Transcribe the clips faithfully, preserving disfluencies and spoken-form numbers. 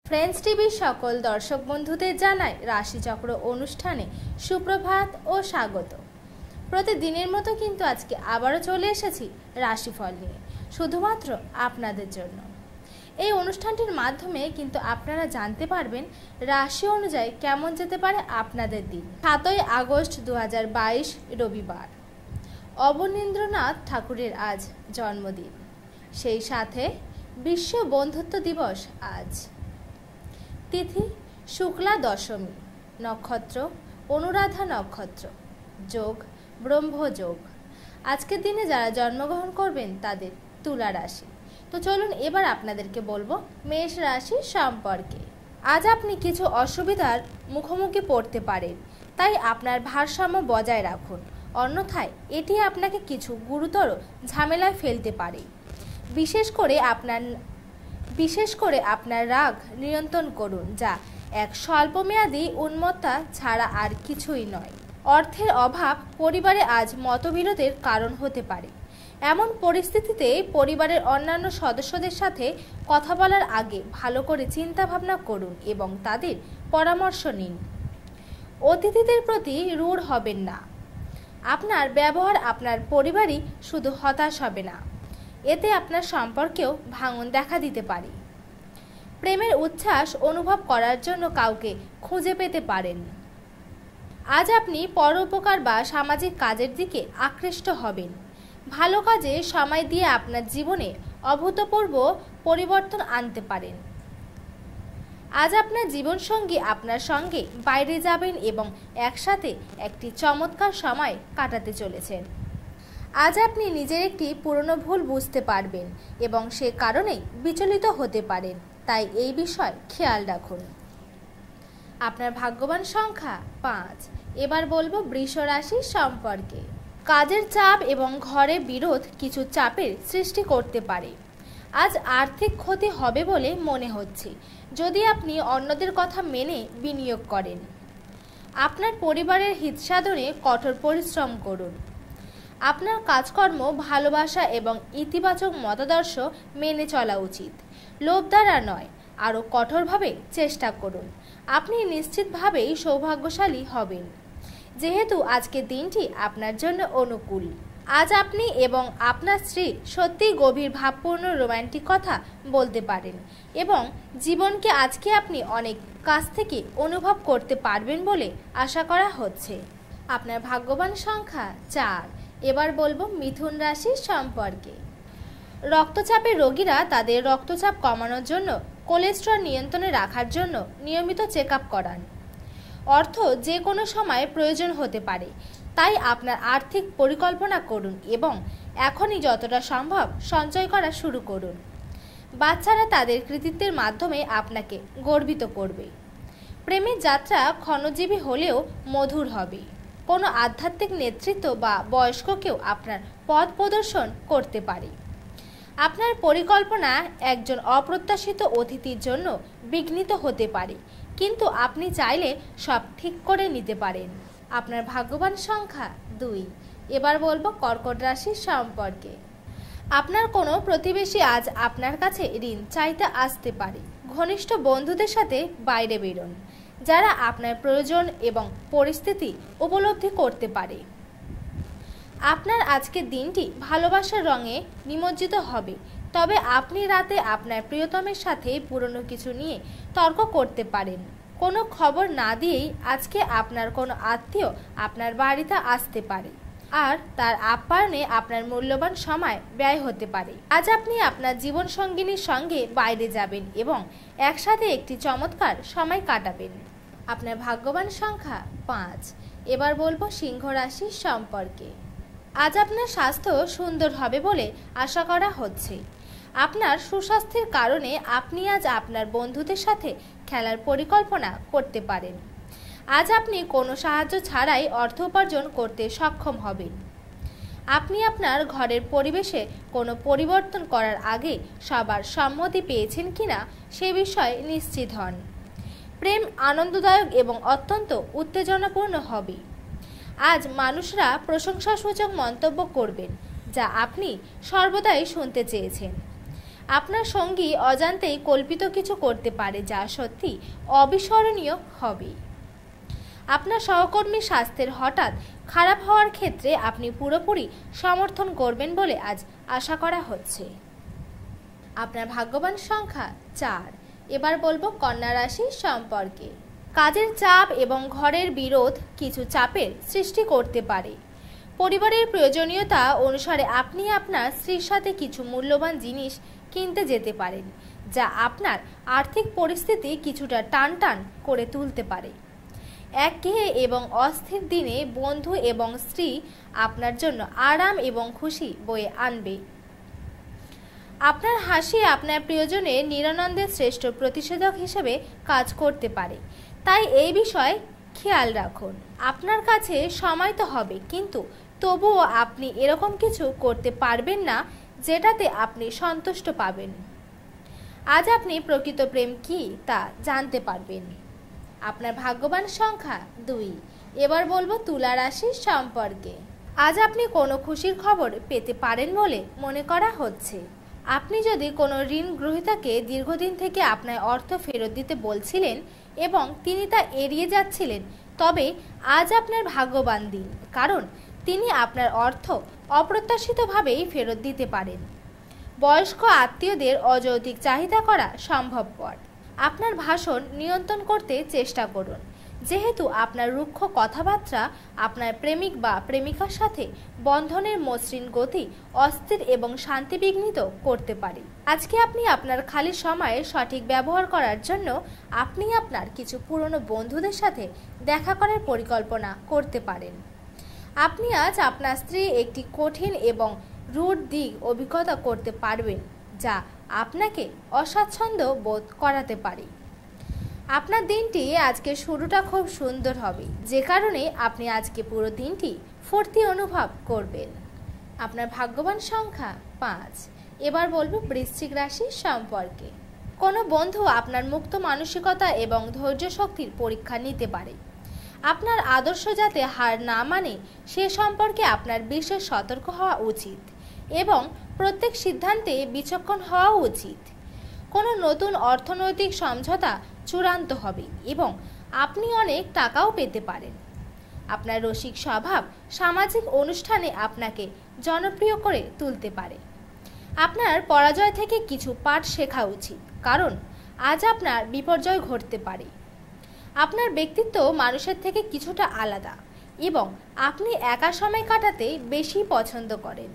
Friends টিভির সকল দর্শক বন্ধুদের জানাই রাশিচক্র অনুষ্ঠানে সুপ্রভাত ও স্বাগত। প্রতিদিনের মতো কিন্তু আজকে আবারও চলে এসেছি রাশিফল নিয়ে, শুধুমাত্র আপনাদের জন্য। এই অনুষ্ঠানটির মাধ্যমে কিন্তু আপনারা জানতে পারবেন রাশি অনুযায়ী কেমন যেতে পারে আপনাদের দিন। সাতই আগস্ট দু হাজার বাইশ রবিবার, অবনীন্দ্রনাথ ঠাকুরের আজ জন্মদিন, সেই সাথে বিশ্ব বন্ধুত্ব দিবস আজ। তিথি শুক্লা দশমী, নক্ষত্র অনুরাধা নক্ষত্র, যোগ ব্রহ্মযোগ। আজকের দিনে যারা জন্মগ্রহণ করবেন তাদের তুলা রাশি। তো চলুন এবার আপনাদেরকে বলবো মেষ রাশি সম্পর্কে। আজ আপনি কিছু অসুবিধার মুখোমুখি পড়তে পারেন, তাই আপনার ভারসাম্য বজায় রাখুন, অন্যথায় এটি আপনাকে কিছু গুরুতর ঝামেলায় ফেলতে পারে। বিশেষ করে আপনার বিশেষ করে আপনার রাগ নিয়ন্ত্রণ করুন, যা এক স্বল্পমেয়াদী উন্মত্তা ছাড়া আর কিছুই নয়। অর্থের অভাব পরিবারে আজ মতবিরোধের কারণ হতে পারে। এমন পরিস্থিতিতে পরিবারের অন্যান্য সদস্যদের সাথে কথা বলার আগে ভালো করে চিন্তা ভাবনা করুন এবং তাদের পরামর্শ নিন। অতিথিদের প্রতি রূঢ় হবেন না। আপনার ব্যবহার আপনার পরিবারই শুধু হতাশ হবে না, এতে আপনার সম্পর্কেও ভাঙন দেখা দিতে পারে। প্রেমের উচ্ছ্বাস অনুভব করার জন্য কাউকে খুঁজে পেতে পারেন। আজ আপনি পরোপকার বা সামাজিক কাজের দিকে আকৃষ্ট হবেন। ভালো কাজে সময় দিয়ে আপনার জীবনে অভূতপূর্ব পরিবর্তন আনতে পারেন। আজ আপনার জীবনসঙ্গী আপনার সঙ্গে বাইরে যাবেন এবং একসাথে একটি চমৎকার সময় কাটাতে চলেছেন। আজ আপনি নিজের একটি পুরনো ভুল বুঝতে পারবেন এবং সে কারণেই বিচলিত হতে পারেন, তাই এই বিষয় খেয়াল রাখুন। আপনার ভাগ্যবান সংখ্যা পাঁচ। এবার বলবো বৃষ রাশি সম্পর্কে। কাজের চাপ এবং ঘরে বিরোধ কিছু চাপের সৃষ্টি করতে পারে। আজ আর্থিক ক্ষতি হবে বলে মনে হচ্ছে, যদি আপনি অন্যদের কথা মেনে বিনিয়োগ করেন। আপনার পরিবারের হিত সাধনে কঠোর পরিশ্রম করুন। আপনার কাজকর্ম ভালোবাসা এবং ইতিবাচক মতাদর্শ মেনে চলা উচিত, লোভ দ্বারা নয়। আরও কঠোরভাবে চেষ্টা করুন, আপনি নিশ্চিতভাবেই সৌভাগ্যশালী হবেন, যেহেতু আজকের দিনটি আপনার জন্য অনুকূল। আজ আপনি এবং আপনার স্ত্রী সত্যিই গভীর ভাবপূর্ণ রোমান্টিক কথা বলতে পারেন এবং জীবনকে আজকে আপনি অনেক কাছ থেকে অনুভব করতে পারবেন বলে আশা করা হচ্ছে। আপনার ভাগ্যবান সংখ্যা চার। এবার বলবো মিথুন রাশি সম্পর্কে। রক্তচাপের রোগীরা তাদের রক্তচাপ কমানোর জন্য কোলেস্টেরল নিয়ন্ত্রণে রাখার জন্য নিয়মিত চেক আপ করান। অর্থ যে কোনো সময় প্রয়োজন হতে পারে, তাই আপনার আর্থিক পরিকল্পনা করুন এবং এখনই যতটা সম্ভব সঞ্চয় করা শুরু করুন। বাচ্চারা তাদের কৃতিত্বের মাধ্যমে আপনাকে গর্বিত করবে। প্রেমের যাত্রা ক্ষণজীবী হলেও মধুর হবে। কোনো আধ্যাত্মিক নেতৃত্ব বা বয়স্ক কেউ আপনার পথ প্রদর্শন করতে পারে। আপনার পরিকল্পনা একজন অপ্রত্যাশিত অতিথির জন্য বিঘ্নিত হতে পারে, কিন্তু আপনি চাইলে সব ঠিক করে নিতে পারেন। আপনার ভাগ্যবান সংখ্যা দুই। এবার বলবো কর্কট রাশি সম্পর্কে। আপনার কোনো প্রতিবেশী আজ আপনার কাছে ঋণ চাইতে আসতে পারে। ঘনিষ্ঠ বন্ধুদের সাথে বাইরে বেরোন, যারা আপনার প্রয়োজন এবং পরিস্থিতি উপলব্ধি করতে পারে। আপনার আজকের দিনটি ভালোবাসার রঙে নিমজ্জিত হবে, তবে আপনি রাতে আপনার প্রিয়তমের সাথে পুরনো কিছু নিয়ে তর্ক করতে পারেন। কোনো খবর না দিয়েই আজকে আপনার কোনো আত্মীয় আপনার বাড়িতে আসতে পারে, আর তার আপ্যায়নে আপনার মূল্যবান সময় ব্যয় হতে পারে। আজ আপনি আপনার জীবনসঙ্গিনীর সঙ্গে বাইরে যাবেন এবং একসাথে একটি চমৎকার সময় কাটাবেন। আপনার ভাগ্যবান সংখ্যা পাঁচ। এবার বলবো সিংহ রাশি সম্পর্কে। আজ আপনার স্বাস্থ্য সুন্দর হবে বলে আশা করা হচ্ছে। আপনার সুস্বাস্থ্যের কারণে আপনি আজ আপনার বন্ধুদের সাথে খেলার পরিকল্পনা করতে পারেন। আজ আপনি কোনো সাহায্য ছাড়াই অর্থ উপার্জন করতে সক্ষম হবেন। আপনি আপনার ঘরের পরিবেশে কোনো পরিবর্তন করার আগে সবার সম্মতি পেয়েছেন কিনা সে বিষয়ে নিশ্চিত হন। প্রেম আনন্দদায়ক এবং অত্যন্ত উত্তেজনাপূর্ণ হবে। আজ মানুষরা প্রশংসাসূচক মন্তব্য করবেন, যা আপনি সর্বদাই শুনতে চেয়েছেন। আপনার সঙ্গী অজান্তেই কল্পিত কিছু করতে পারে যা সত্যি অবিস্মরণীয় হবে। আপনার সহকর্মীর স্বাস্থ্যের হঠাৎ খারাপ হওয়ার ক্ষেত্রে আপনি পুরোপুরি সমর্থন করবেন বলে আজ আশা করা হচ্ছে। আপনার ভাগ্যবান সংখ্যা চার। এবার বলবো কন্যা রাশির সম্পর্কে। কাজের চাপ এবং ঘরের বিরোধ কিছু চাপের সৃষ্টি করতে পারে। পরিবারের প্রয়োজনীয়তা অনুসারে আপনি আপনার স্ত্রীর সাথে কিছু মূল্যবান জিনিস কিনতে যেতে পারেন, যা আপনার আর্থিক পরিস্থিতি কিছুটা টানটান করে তুলতে পারে। একঘেয়ে এবং অস্থির দিনে বন্ধু এবং স্ত্রী আপনার জন্য আরাম এবং খুশি বয়ে আনবে। আপনার হাসি আপনার প্রিয়জনের নিরানন্দের শ্রেষ্ঠ প্রতিষেধক হিসেবে কাজ করতে পারে, তাই এই বিষয়ে খেয়াল রাখুন। আপনার কাছে সময় তো হবে, কিন্তু তবুও আপনি এরকম কিছু করতে পারবেন না যেটাতে আপনি সন্তুষ্ট পাবেন। আজ আপনি প্রকৃত প্রেম কি তা জানতে পারবেন। আপনার ভাগ্যবান সংখ্যা দুই। এবার বলবো তুলা রাশির সম্পর্কে। আজ আপনি কোনো খুশির খবর পেতে পারেন বলে মনে করা হচ্ছে। আপনি যদি কোনো ঋণ গ্রহীতাকে দীর্ঘদিন থেকে আপনার অর্থ ফেরত দিতে বলছিলেন এবং তিনি তা এড়িয়ে যাচ্ছিলেন, তবে আজ আপনার ভাগ্যবান দিন, কারণ তিনি আপনার অর্থ অপ্রত্যাশিতভাবেই ফেরত দিতে পারেন। বয়স্ক আত্মীয়দের অযৌক্তিক চাহিদা করা সম্ভবপর। আপনার ভাষণ নিয়ন্ত্রণ করতে চেষ্টা করুন, যেহেতু আপনার রুক্ষ কথাবার্তা আপনার প্রেমিক বা প্রেমিকার সাথে বন্ধনের মসৃণ গতি অস্থির এবং শান্তিবিঘ্নিত করতে পারে। আজকে আপনি আপনার খালি সময়ে সঠিক ব্যবহার করার জন্য আপনি আপনার কিছু পুরনো বন্ধুদের সাথে দেখা করার পরিকল্পনা করতে পারেন। আপনি আজ আপনার স্ত্রী একটি কঠিন এবং রুড দিক অভিজ্ঞতা করতে পারবেন, যা আপনাকে অস্বাচ্ছন্দ্য বোধ করাতে পারে। আপনার দিনটি আজকে শুরুটা খুব সুন্দর হবে, যে কারণে আপনি আজকে পুরো দিনটি ফুর্তি অনুভব করবেন। আপনার ভাগ্যবান সংখ্যা পাঁচ। এবার বলবো বৃশ্চিক রাশির সম্পর্কে। কোনো বন্ধু আপনার মুক্ত মানসিকতা এবং ধৈর্য শক্তির পরীক্ষা নিতে পারে। আপনার আদর্শ যাতে হার না মানে সে সম্পর্কে আপনার বিশেষ সতর্ক হওয়া উচিত এবং প্রত্যেক সিদ্ধান্তে বিচক্ষণ হওয়া উচিত। কোনো নতুন অর্থনৈতিক সমঝোতা চূড়ান্ত হবে এবং আপনি অনেক টাকাও পেতে পারেন। আপনার রসিক স্বভাব সামাজিক অনুষ্ঠানে আপনাকে জনপ্রিয় করে তুলতে পারে। আপনার পরাজয় থেকে কিছু পাঠ শেখা উচিত, কারণ আজ আপনার বিপর্যয় ঘটতে পারে। আপনার ব্যক্তিত্ব মানুষের থেকে কিছুটা আলাদা এবং আপনি একা সময় কাটাতে বেশি পছন্দ করেন।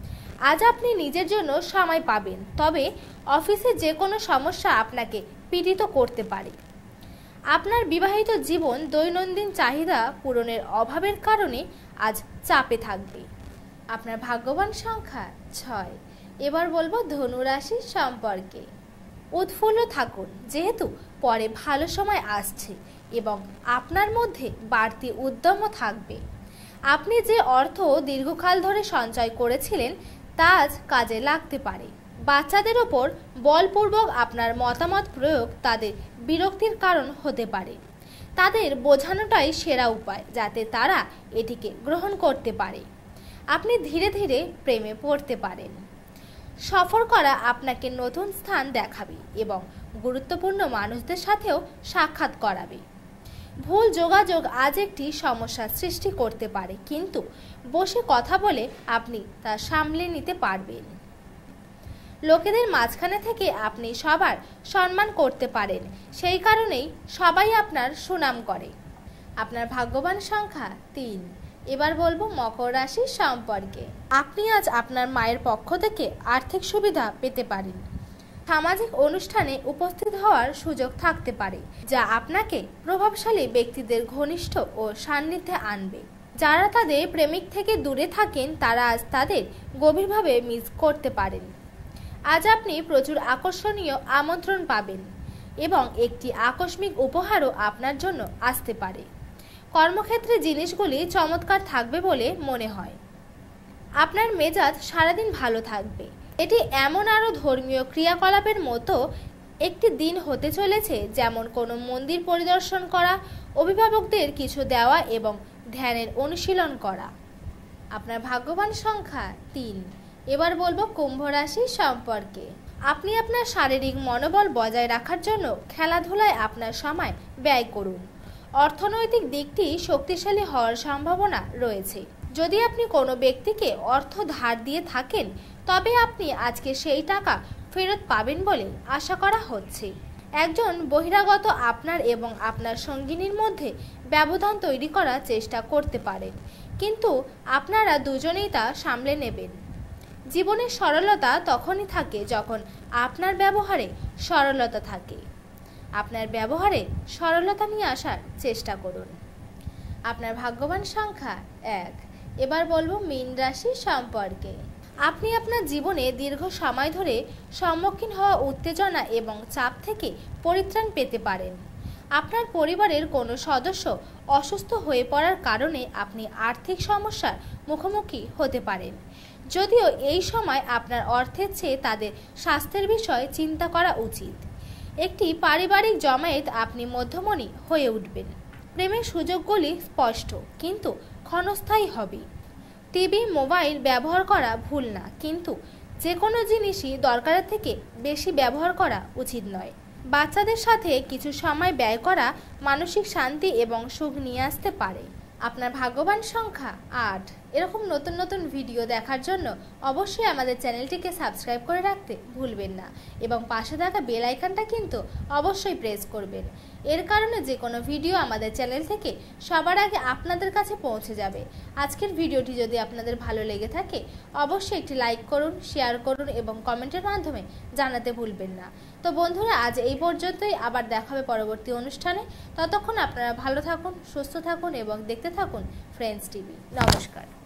আজ আপনি নিজের জন্য সময় পাবেন, তবে অফিসে যে কোনো সমস্যা আপনাকে পীড়িত করতে পারে। আপনার বিবাহিত জীবন দৈনন্দিন চাহিদা পূরণের অভাবের কারণে আজ চাপে থাকবে। আপনার ভাগ্যবান সংখ্যা ছয়। এবার বলবো ধনু রাশির সম্পর্কে। উৎফুল্ল থাকুন, যেহেতু পরে ভালো সময় আসছে এবং আপনার মধ্যে বাড়তি উদ্যমও থাকবে। আপনি যে অর্থ দীর্ঘকাল ধরে সঞ্চয় করেছিলেন তা আজ কাজে লাগতে পারে। বাচ্চাদের ওপর বলপূর্বক আপনার মতামত প্রয়োগ তাদের বিরক্তির কারণ হতে পারে। তাদের বোঝানোটাই সেরা উপায়, যাতে তারা এটিকে গ্রহণ করতে পারে। আপনি ধীরে ধীরে প্রেমে পড়তে পারেন। সফর করা আপনাকে নতুন স্থান দেখাবে এবং গুরুত্বপূর্ণ মানুষদের সাথেও সাক্ষাৎ করাবে। ভুল যোগাযোগ আজ একটি সমস্যার সৃষ্টি করতে পারে, কিন্তু বসে কথা বলে আপনি তা সামলে নিতে পারবেন। লোকেদের মাঝখানে থেকে আপনি সবার সম্মান করতে পারেন, সেই কারণেই সবাই আপনার সুনাম করে। আপনার ভাগ্যবান সংখ্যা তিন। এবার বলবো মকর রাশির সম্পর্কে। আপনি আজ আপনার মায়ের পক্ষ থেকে আর্থিক সুবিধা পেতে পারেন। সামাজিক অনুষ্ঠানে উপস্থিত হওয়ার সুযোগ থাকতে পারে, যা আপনাকে প্রভাবশালী ব্যক্তিদের ঘনিষ্ঠ ও সান্নিধ্যে আনবে। যারা তাদের প্রেমিক থেকে দূরে থাকেন তারা আজ তাদের গভীরভাবে মিস করতে পারেন। আজ আপনি প্রচুর আকর্ষণীয় আমন্ত্রণ পাবেন এবং একটি আকস্মিক উপহারও আপনার জন্য আসতে পারে। কর্মক্ষেত্রে জিনিসগুলি চমৎকার থাকবে বলে মনে হয়। আপনার মেজাজ সারাদিন ভালো থাকবে। এটি এমন আরও ধর্মীয় ক্রিয়াকলাপের মতো একটি দিন হতে চলেছে, যেমন কোনো মন্দির পরিদর্শন করা, অভিভাবকদের কিছু দেওয়া এবং ধ্যানের অনুশীলন করা। আপনার ভাগ্যবান সংখ্যা তিন। এবার বলবো কুম্ভ রাশির সম্পর্কে। আপনি আপনার শারীরিক মনোবল বজায় রাখার জন্য খেলাধুলায় আপনার সময় ব্যয় করুন। অর্থনৈতিক দিকটি শক্তিশালী হওয়ার সম্ভাবনা রয়েছে। যদি আপনি কোনো ব্যক্তিকে অর্থ ধার দিয়ে থাকেন, তবে আপনি আজকে সেই টাকা ফেরত পাবেন বলে আশা করা হচ্ছে। একজন বহিরাগত আপনার এবং আপনার সঙ্গিনীর মধ্যে ব্যবধান তৈরি করার চেষ্টা করতে পারেন, কিন্তু আপনারা দুজনেই তা সামলে নেবেন। জীবনের সরলতা তখনই থাকে যখন আপনার ব্যবহারে সরলতা থাকে। আপনার ব্যবহারে সরলতা নিয়ে আসার চেষ্টা করুন। আপনার ভাগ্যবান সংখ্যা এক। এবার বলবো মীন রাশি সম্পর্কে। আপনি আপনার জীবনে দীর্ঘ সময় ধরে সম্মুখীন হওয়া উত্তেজনা এবং চাপ থেকে পরিত্রাণ পেতে পারেন। আপনার পরিবারের কোনো সদস্য অসুস্থ হয়ে পড়ার কারণে আপনি আর্থিক সমস্যার মুখোমুখি হতে পারেন। যদিও এই সময় আপনার অর্থের চেয়ে তাদের স্বাস্থ্যের বিষয়ে চিন্তা করা উচিত। একটি পারিবারিক জমায়েত আপনি মধ্যমণি হয়ে উঠবেন। প্রেমের সুযোগগুলি স্পষ্ট কিন্তু ক্ষণস্থায়ী হবে। টিভি মোবাইল ব্যবহার করা ভুল না, কিন্তু যে কোনো জিনিসই দরকারের থেকে বেশি ব্যবহার করা উচিত নয়। বাচ্চাদের সাথে কিছু সময় ব্যয় করা মানসিক শান্তি এবং সুখ নিয়ে আসতে পারে। আপনার ভাগ্যবান সংখ্যা আট। এরকম নতুন নতুন ভিডিও দেখার জন্য অবশ্যই আমাদের চ্যানেলটিকে সাবস্ক্রাইব করে রাখতে ভুলবেন না এবং পাশে থাকা বেল আইকনটা কিন্তু অবশ্যই প্রেস করবেন। এর কারণে যে কোনো ভিডিও আমাদের চ্যানেল থেকে সবার আগে আপনাদের কাছে পৌঁছে যাবে। আজকের ভিডিওটি যদি আপনাদের ভালো লেগে থাকে অবশ্যই একটি লাইক করুন, শেয়ার করুন এবং কমেন্টের মাধ্যমে জানাতে ভুলবেন না। তো বন্ধুরা, আজ এই পর্যন্তই। আবার দেখা হবে পরবর্তী অনুষ্ঠানে। ততক্ষণ আপনারা ভালো থাকুন, সুস্থ থাকুন এবং দেখতে থাকুন ফ্রেন্ডস টিভি। নমস্কার।